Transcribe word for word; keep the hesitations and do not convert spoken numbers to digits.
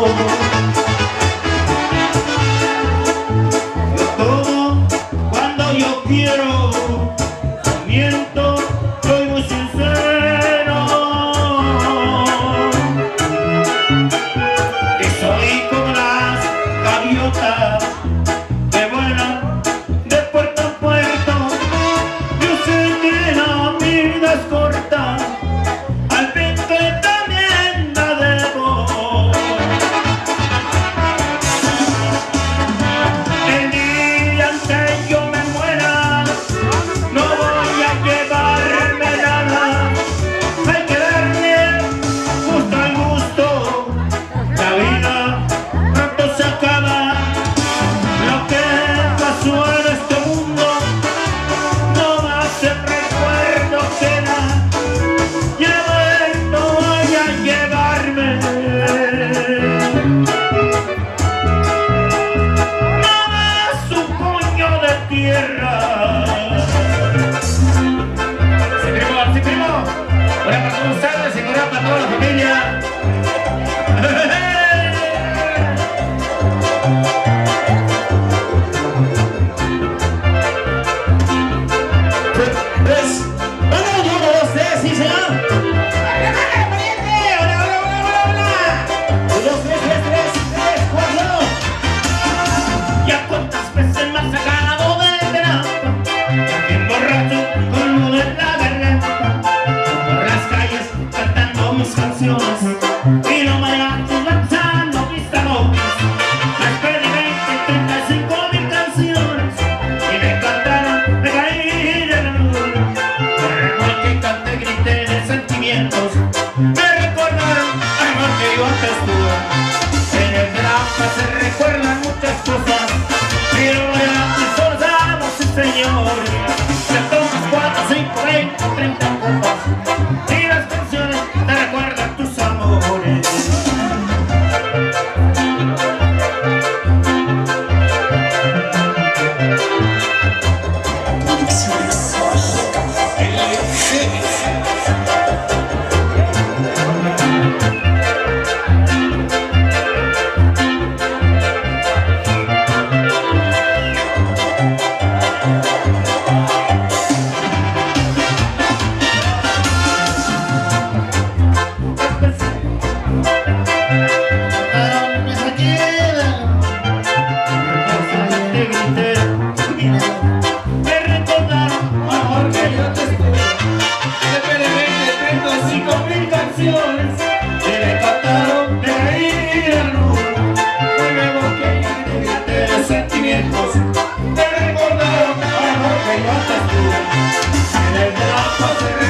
Yo todo cuando yo quiero, miento, soy muy sincero. Y soy como las gaviotas que vuelan de puerto a puerto. Yo sé que la vida es corta, al fin que también la debo. El día en que yo me muera, no voy a llevarme nada. Hay que darle justo al gusto. La vida pronto se acaba. Lo que pasó en este mundo no va a ser recuerdo, queda. Llevar, no voy a llevarme no más un puño de tierra. Sí, primo, sí, primo. Ahora para todos ustedes, señora, para toda la familia. Tres. Bueno, yo, uno, dos, tres, sí, señor. ¡Hola, pariente! ¡Hola, hola, hola, hola, hola! Uno, dos, tres, tres, tres, tres, cuatro. Ya cuántas veces me has sacado del verano, bien borracho con nudo en la garganta, por las calles cantando mis canciones y los mariachis lanzando mis tambores. Les pedí veinte, treinta y cinco mil canciones y me cantaron, me caí de la luna. Me revolqué, canté, grité de sentimientos, me recordaron al amor que yo antes tuve. En el drama se recuerdan muchas cosas, pero ya solo sabemos, sí, señores. Te tomas cuatro, cinco, veinte, treinta copas y las canciones te recuerdan tus amores. Me recordaron amor que yo te estuve. Me pedí veinte, treinta y cinco mil canciones y me cantaron, me caí de la luna. Me revolqué y grité de sentimientos, me recordaron amor que yo te estuve. En el drama se